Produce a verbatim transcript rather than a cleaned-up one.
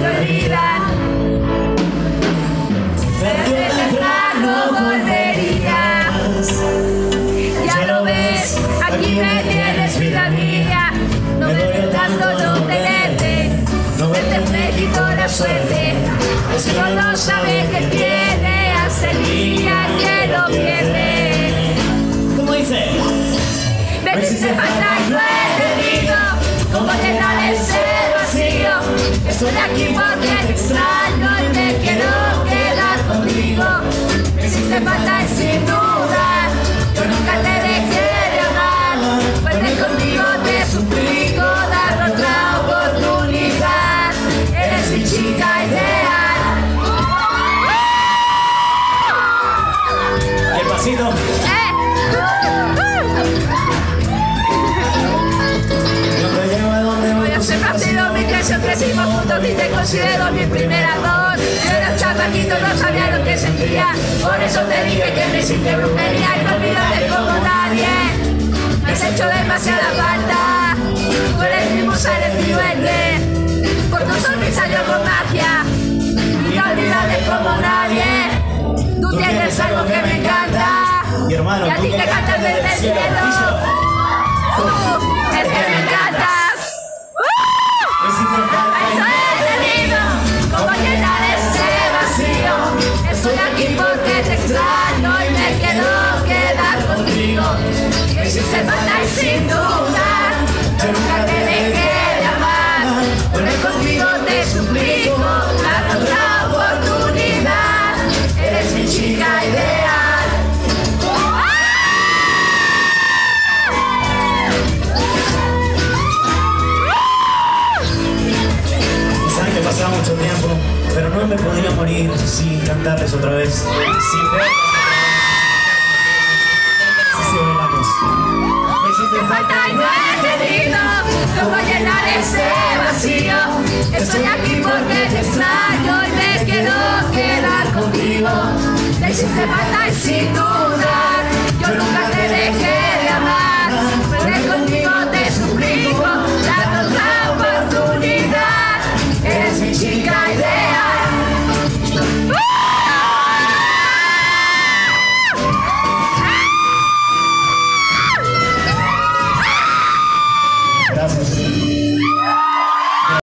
olvidan. Pero de verdad no volverías. Ya lo ves, aquí me tienes, vida mía. No me veo tanto no tenerte, no verte me quito la suerte. Es que uno no sabe que tiene hasta el día que lo pierde. ¿Cómo dice? Me hiciste falta y no he tenido cómo llenar ese vacío. Estoy aquí porque te extraño y me quiero quedar contigo. Me hiciste falta y sin duda yo nunca te dejé de amar. Vuelve conmigo, te suplico, dar otra oportunidad. Eres mi chica ideal. El pasito. ¡Eh! Siempre has sido mi creación, crecimos juntos y te considero mi primer amor. Yo era un chamaquito, no sabía lo que sentía. Por eso te dije que me hiciste brujería y no olvidaste como nadie. Me has hecho demasiada falta. Tú eres mi musa, eres mi duende. Por tu sonrisa yo con magia. Y no olvidaste como nadie. Tú tienes algo que me encanta. Mi hermano, y a ti te cantas desde el cielo. Tú es que me encantas. ¿Cómo llenar ese vacío? Estoy aquí porque te extraño y me quiero quedar contigo. Me hiciste falta y sin duda yo nunca te dejé de amar. Vuelve conmigo, te suplico, dame otra oportunidad. Eres mi chica ideal. Pasaba mucho tiempo, pero no me podría morir sin cantarles otra vez, sin verlas otra vez. Me hiciste falta y no he tenido cómo llenar ese vacío. Estoy aquí porque te extraño y me quiero quedar contigo. Me hiciste falta y sin duda